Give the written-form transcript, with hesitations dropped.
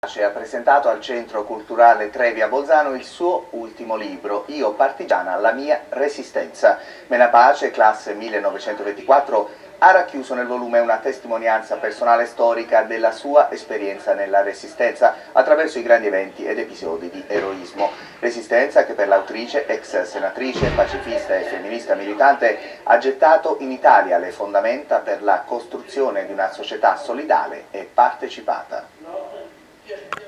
Ha presentato al Centro Culturale Trevi a Bolzano il suo ultimo libro, Io partigiana, la mia resistenza. Menapace, classe 1924, ha racchiuso nel volume una testimonianza personale storica della sua esperienza nella Resistenza attraverso i grandi eventi ed episodi di eroismo. Resistenza che per l'autrice, ex senatrice, pacifista e femminista militante, ha gettato in Italia le fondamenta per la costruzione di una società solidale e partecipata.